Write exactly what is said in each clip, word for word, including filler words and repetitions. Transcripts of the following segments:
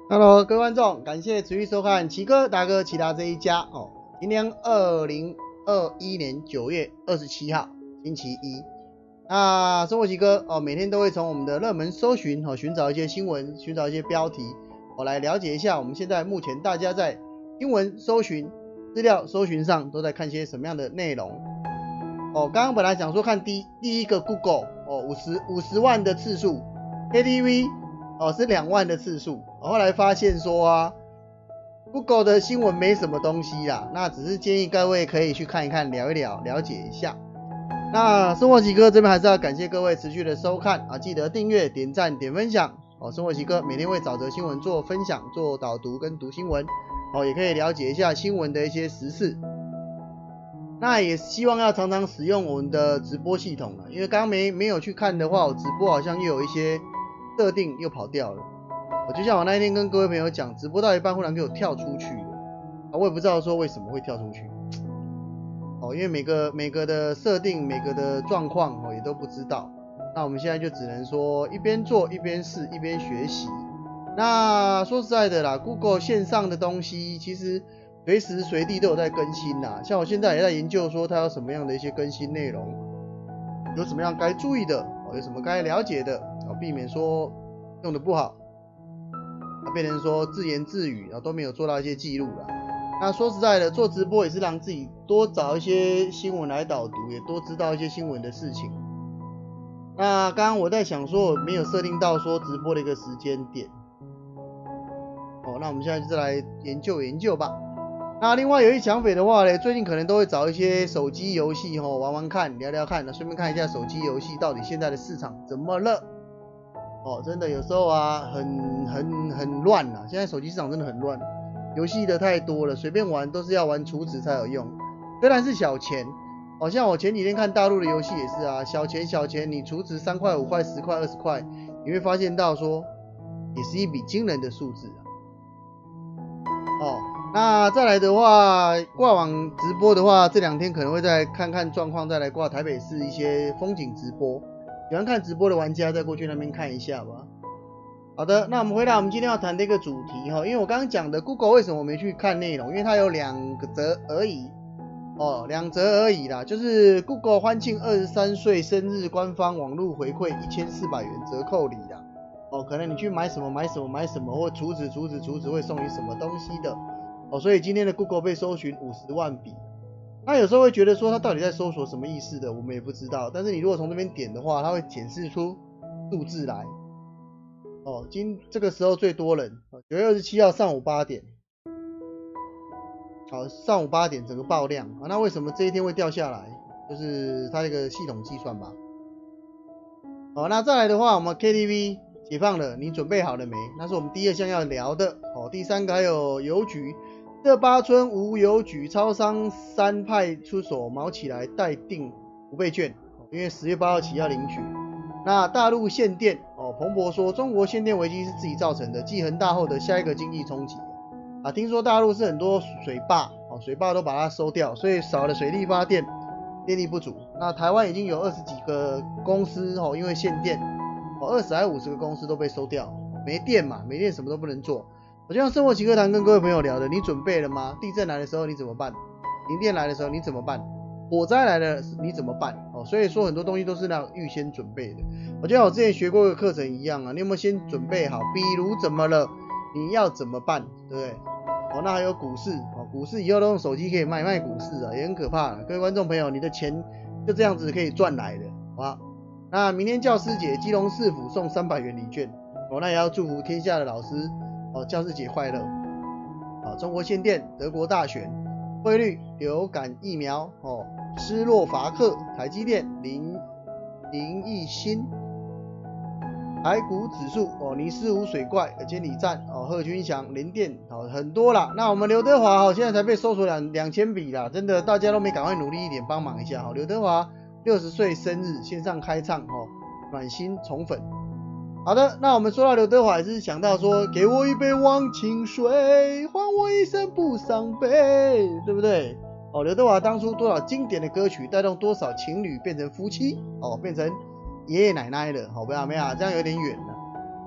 Hello，各位观众，感谢持续收看奇哥大哥奇达这一家哦。今天二零二一年九月二十七号，星期一。那生活奇哥哦，每天都会从我们的热门搜寻哦，寻找一些新闻，寻找一些标题，我、哦、来了解一下我们现在目前大家在新闻搜寻、资料搜寻上都在看些什么样的内容。哦，刚刚本来想说看第第一个 Google 哦，五十五十万的次数 ，K T V 哦是两万的次数。后来发现说啊 ，Google 的新闻没什么东西啦，那只是建议各位可以去看一看，聊一聊，了解一下。那生活奇哥这边还是要感谢各位持续的收看啊，记得订阅、点赞、点分享哦。生活奇哥每天会找则新闻做分享、做导读跟读新闻哦，也可以了解一下新闻的一些时事。那也希望要常常使用我们的直播系统了，因为刚刚没没有去看的话，我直播好像又有一些设定又跑掉了。就像我那一天跟各位朋友讲，直播到一半忽然给我跳出去了，啊，我也不知道说为什么会跳出去，哦，因为每个每个的设定、每个的状况哦也都不知道，那我们现在就只能说一边做一边试一边学习。那说实在的啦 ，Google 线上的东西其实随时随地都有在更新啦，像我现在也在研究说它有什么样的一些更新内容，有什么样该注意的，哦，有什么该了解的，哦，避免说用的不好。变成说自言自语，然后都没有做到一些记录了。那说实在的，做直播也是让自己多找一些新闻来导读，也多知道一些新闻的事情。那刚刚我在想说，我没有设定到说直播的一个时间点。哦，那我们现在就来研究研究吧。那另外有一抢匪的话呢，最近可能都会找一些手机游戏哦玩玩看，聊聊看，那顺便看一下手机游戏到底现在的市场怎么了。哦，真的有时候啊，很很很乱啊！现在手机市场真的很乱，游戏的太多了，随便玩都是要玩储值才有用。虽然是小钱，好、哦、像我前几天看大陆的游戏也是啊，小钱小钱，你储值三块、五块、十块、二十块，你会发现到说，也是一笔惊人的数字啊。哦，那再来的话，挂网直播的话，这两天可能会再看看状况，再来挂台北市一些风景直播。喜欢看直播的玩家再过去那边看一下吧。好的，那我们回答我们今天要谈的一个主题哈，因为我刚刚讲的 Google 为什么我没去看内容，因为它有两个则而已哦，两则而已啦，就是 Google 欢庆二十三岁生日，官方网络回馈一千四百元折扣礼啦。哦，可能你去买什么买什么买什么，或储值储值储值会送你什么东西的哦，所以今天的 Google 被搜寻五十万笔。那有时候会觉得说它到底在搜索什么意思的，我们也不知道。但是你如果从这边点的话，它会显示出数字来。哦，今这个时候最多人，九月二十七号上午八点，好，上午八点整个爆量啊。那为什么这一天会掉下来？就是它这个系统计算吧。好，那再来的话，我们 K T V 解放了，你准备好了没？那是我们第二项要聊的。哦，第三个还有邮局。这八村无邮局，超商三派出手，毛起来代订五倍券，因为十月八号起要领取。那大陆限电哦，彭博说中国限电危机是自己造成的，继恒大后的下一个经济冲击啊。听说大陆是很多水坝哦，水坝都把它收掉，所以少了水力发电，电力不足。那台湾已经有二十几个公司哦，因为限电哦，二十还五十个公司都被收掉，没电嘛，没电什么都不能做。我就像生活奇课堂跟各位朋友聊的，你准备了吗？地震来的时候你怎么办？停电来的时候你怎么办？火灾来了你怎么办？哦，所以说很多东西都是要预先准备的。我就像我之前学过一个课程一样啊，你有没有先准备好？比如怎么了，你要怎么办？对不对？哦，那还有股市哦，股市以后都用手机可以卖卖股市啊，也很可怕。各位观众朋友，你的钱就这样子可以赚来的，好吧？那明天教师节，基隆市府送三百元礼券，哦，那也要祝福天下的老师。哦，教师节快乐！啊，中国限电，德国大选，汇率，流感疫苗，哦，斯洛伐克，台积电，林林益新，台股指数，哦，尼斯湖水怪，监理站，哦，贺军翔，联电，哦，很多啦。那我们刘德华，哦，现在才被搜索两两千笔啦，真的，大家都没赶快努力一点，帮忙一下，哦，刘德华六十岁生日，线上开唱，哦，暖心宠粉。好的，那我们说到刘德华，也是想到说，给我一杯忘情水，还我一生不伤悲，对不对？哦，刘德华当初多少经典的歌曲，带动多少情侣变成夫妻，哦，变成爷爷奶奶了，好不要没有？这样有点远了。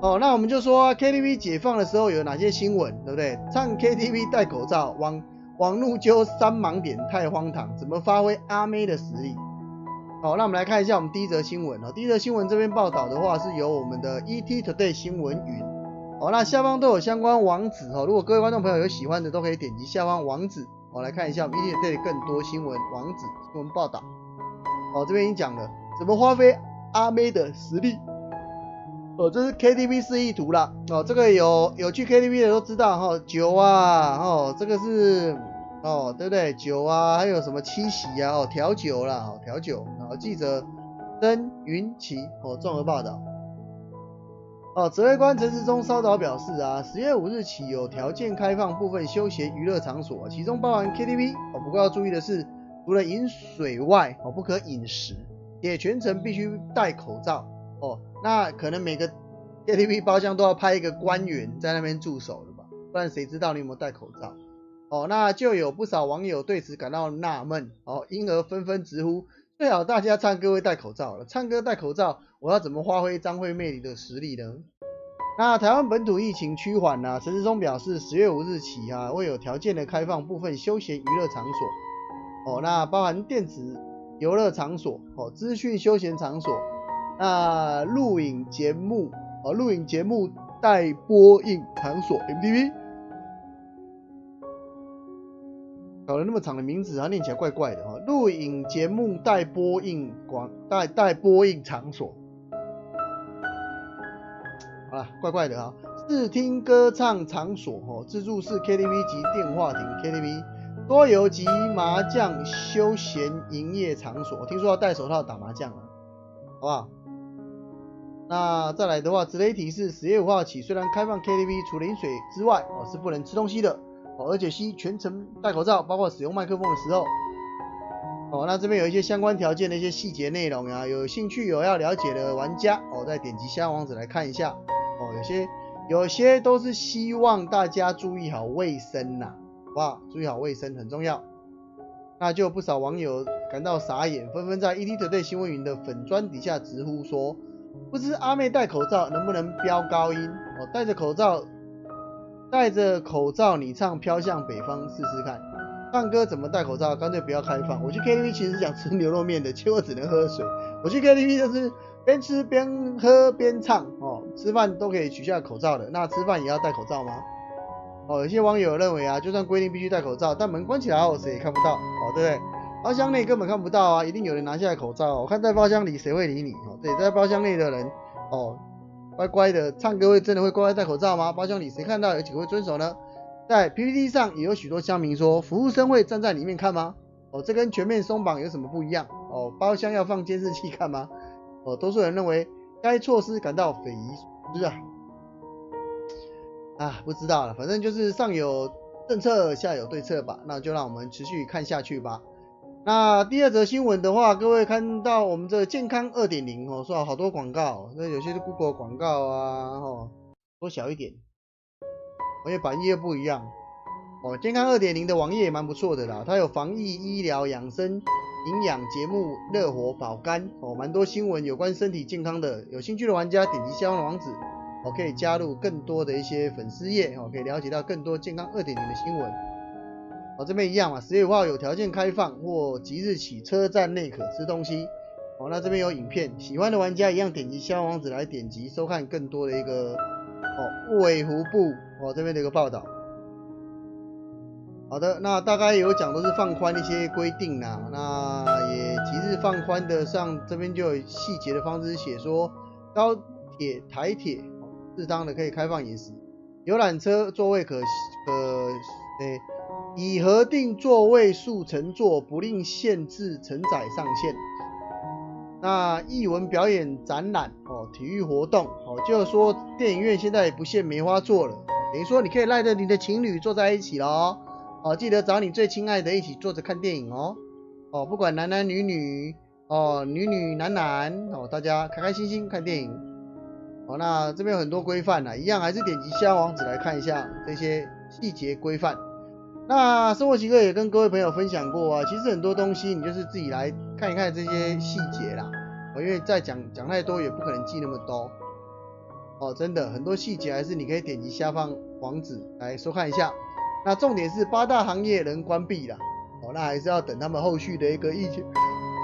哦，那我们就说、啊、K T V 解放的时候有哪些新闻，对不对？唱 K T V 戴口罩，网网路揪三盲点太荒唐，怎么发挥阿妹的实力？好，那我们来看一下我们第一则新闻哦。第一则新闻这边报道的话是由我们的 E T Today 新闻云，哦，那下方都有相关网址哦。如果各位观众朋友有喜欢的，都可以点击下方网址，哦，来看一下我们 E T Today 更多新闻网址新闻报道。哦，这边已经讲了怎么发挥阿妹的实力。哦，这是 K T V 示意图啦。哦，这个有有去 K T V 的都知道哈、哦，酒啊，哦，这个是哦，对不对？酒啊，还有什么七喜啊，哦，调酒啦，哦，调酒。哦，记者曾云奇哦综合报道。哦，指挥官陈时中稍早表示啊，十月五日起有条件开放部分休闲娱乐场所，其中包含 K T V。哦，不过要注意的是，除了饮水外，哦，不可饮食，也全程必须戴口罩。哦，那可能每个 K T V 包厢都要派一个官员在那边驻守了吧？不然谁知道你有没有戴口罩？哦，那就有不少网友对此感到纳闷，哦，因而纷纷直呼，最好大家唱歌会戴口罩了，唱歌戴口罩，我要怎么发挥张惠妹的实力呢？那台湾本土疫情趋缓啊，陈时中表示，十月五日起啊，会有条件的开放部分休闲娱乐场所，哦，那包含电子游乐场所，哦，资讯休闲场所。那录影节目哦，录影节目带播映场所 M T V， 搞了那么长的名字，它念起来怪怪的哈、哦。录影节目带播映广带带播映场所，好了，怪怪的哈、哦。视听歌唱场所哦，自助式 K T V 及电话亭 K T V， 桌游及麻将休闲营业场所，听说要戴手套打麻将啊，好不好？那再来的话，值得一提是十月五号起，虽然开放 K T V 除了饮水之外，哦是不能吃东西的，哦而且需全程戴口罩，包括使用麦克风的时候。哦，那这边有一些相关条件的一些细节内容啊，有兴趣有要了解的玩家，哦再点击下方网址来看一下。哦，有些有些都是希望大家注意好卫生呐、啊，好不好？注意好卫生很重要。那就有不少网友感到傻眼，纷纷在 E T Today 新闻云的粉专底下直呼说，不知阿妹戴口罩能不能飙高音？哦，戴着口罩，戴着口罩你唱《飘向北方》试试看。唱歌怎么戴口罩？干脆不要开放。我去 K T V 其实是想吃牛肉面的，结果只能喝水。我去 K T V 就是边吃边喝边唱哦，吃饭都可以取下口罩的。那吃饭也要戴口罩吗？哦，有些网友认为啊，就算规定必须戴口罩，但门关起来后谁也看不到，哦，对不对？包厢内根本看不到啊，一定有人拿下来口罩、哦。我看在包厢里谁会理你？哦，对，在包厢内的人，哦，乖乖的唱歌会真的会乖乖戴口罩吗？包厢里谁看到有几个会遵守呢？在 P P T 上也有许多乡民说，服务生会站在里面看吗？哦，这跟全面松绑有什么不一样？哦，包厢要放监视器看吗？哦，多数人认为该措施感到匪夷所思啊。啊，不知道了，反正就是上有政策，下有对策吧。那就让我们持续看下去吧。那第二则新闻的话，各位看到我们这健康 二点零 哦，说好多广告，那有些是 Google 广告啊，哦，缩小一点。因为版页不一样哦，健康 二点零 的网页也蛮不错的啦，它有防疫、医疗、养生、营养节目、热火、保肝哦，蛮多新闻有关身体健康的，有兴趣的玩家点击下方的网址哦，可以加入更多的一些粉丝页哦，可以了解到更多健康 二点零 的新闻哦。这边一样嘛，十月五号有条件开放或即日起车站内可吃东西哦。那这边有影片，喜欢的玩家一样点击下方网址来点击收看更多的一个哦卫福部哦这边的一个报道。好的，那大概有讲都是放宽一些规定啦，那也即日放宽的上这边就有细节的方式写说，高铁、台铁适当的可以开放饮食，游览车座位可可诶、欸、以核定座位数乘坐，不另限制承载上限。那艺文表演展览哦，体育活动哦，就是说电影院现在也不限梅花座了，等于说你可以赖着你的情侣坐在一起咯。哦，记得找你最亲爱的一起坐着看电影哦。哦，不管男男女女，哦，女女男男，哦，大家开开心心看电影。哦，那这边有很多规范啦，一样还是点击下方网址来看一下这些细节规范。那生活奇哥也跟各位朋友分享过啊，其实很多东西你就是自己来看一看这些细节啦。哦，因为再讲讲太多也不可能记那么多。 哦，真的很多细节还是你可以点击下方网址来收看一下。那重点是八大行业仍关闭了，哦，那还是要等他们后续的一个疫情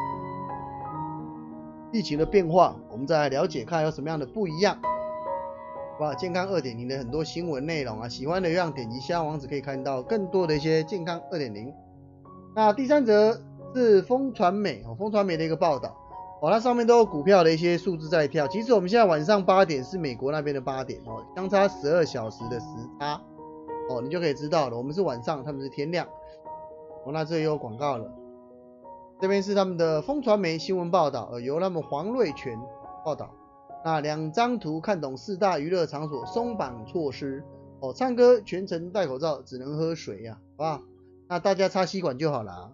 疫情的变化，我们再来了解看有什么样的不一样。哇，健康 二点零 的很多新闻内容啊，喜欢的让点击下方网址可以看到更多的一些健康 二点零。那第三则是风传媒哦，风传媒的一个报道哦，它上面都有股票的一些数字在跳。其实我们现在晚上八点是美国那边的八点哦，相差十二小时的时差哦，你就可以知道了，我们是晚上，他们是天亮哦。那这也有广告了，这边是他们的风传媒新闻报道，呃，由他们黄瑞全报道。那两张图看懂四大娱乐场所松绑措施哦，唱歌全程戴口罩，只能喝水呀、啊，好不好？那大家插吸管就好了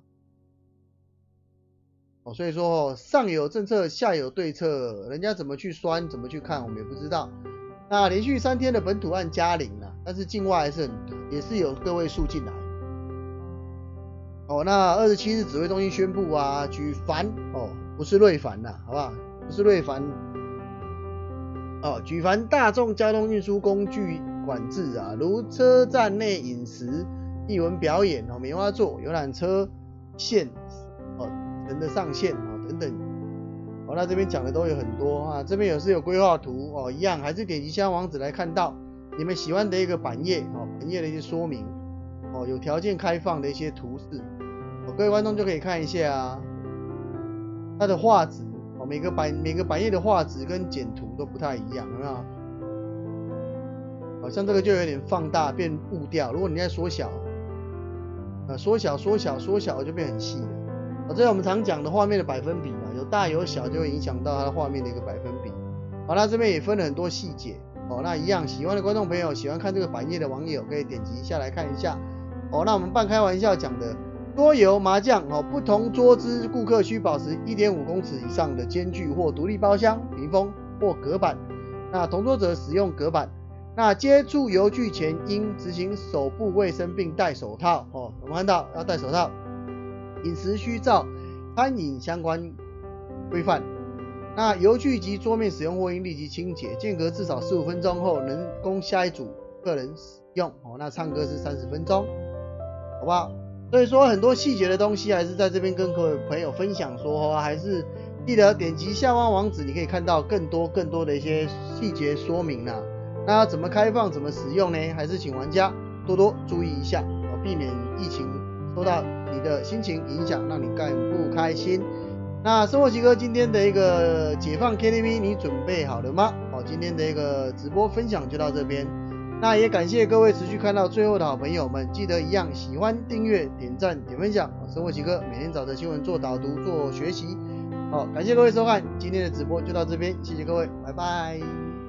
哦。所以说哦，上有政策，下有对策，人家怎么去酸，怎么去看，我们也不知道。那连续三天的本土案加零了，但是境外还是很也是有个位数进来。哦，那二十七日指挥中心宣布啊，举凡哦，不是瑞凡呐，好不好？不是瑞凡。哦，举凡大众交通运输工具管制啊，如车站内饮食、艺文表演、哦、棉花座、游览车线、哦人的上限哦等等，哦那这边讲的都有很多啊，这边有是有规划图哦，一样还是点击下方网址来看到你们喜欢的一个版页哦，版页的一些说明哦，有条件开放的一些图示，哦各位观众就可以看一下啊，它的画质。每个版每个版页的画质跟剪图都不太一样，有没有？好像这个就有点放大变雾调，如果你在缩小，呃，缩小缩小缩小就变很细了。哦，这是我们常讲的画面的百分比嘛，有大有小就会影响到它的画面的一个百分比。好，那这边也分了很多细节。哦，那一样喜欢的观众朋友，喜欢看这个版页的网友可以点击下来看一下。哦，那我们半开玩笑讲的。桌游、麻将哦，不同桌资顾客需保持 一点五公尺以上的间距或独立包厢、屏风或隔板。那同桌者使用隔板。那接触游具前应执行手部卫生并戴手套哦。我们看到要戴手套。饮食需照餐饮相关规范。那游具及桌面使用后应立即清洁，间隔至少十五分钟后能供下一组客人使用哦。那唱歌是三十分钟，好不好？所以说很多细节的东西还是在这边跟各位朋友分享说，还是记得点击下方网址，你可以看到更多更多的一些细节说明啦。那要怎么开放怎么使用呢？还是请玩家多多注意一下，避免疫情受到你的心情影响，让你更不开心。那生活奇哥今天的一个解放 K T V 你准备好了吗？好，今天的一个直播分享就到这边。那也感谢各位持续看到最后的好朋友们，记得一样喜欢、订阅、点赞、点分享。生活奇哥每天早晨新闻做导读、做学习。好，感谢各位收看今天的直播就到这边，谢谢各位，拜拜。